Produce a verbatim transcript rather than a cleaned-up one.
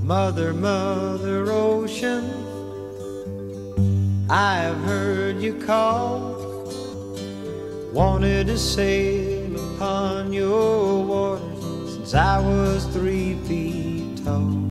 Mother, Mother Ocean, I've heard you call. Wanted to sail upon your waters since I was three feet tall.